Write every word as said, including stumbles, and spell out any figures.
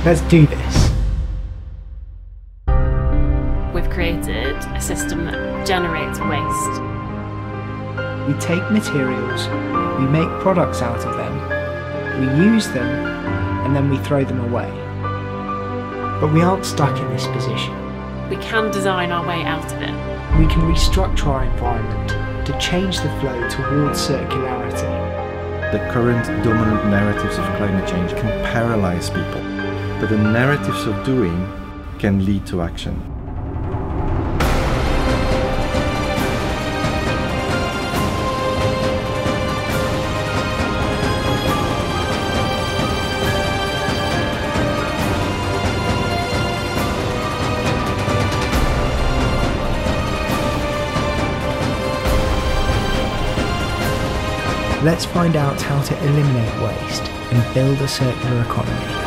Let's do this. We've created a system that generates waste. We take materials, we make products out of them, we use them, and then we throw them away. But we aren't stuck in this position. We can design our way out of it. We can restructure our environment to change the flow towards circularity. The current dominant narratives of climate change can paralyze people, but the narratives of doing can lead to action. Let's find out how to eliminate waste and build a circular economy.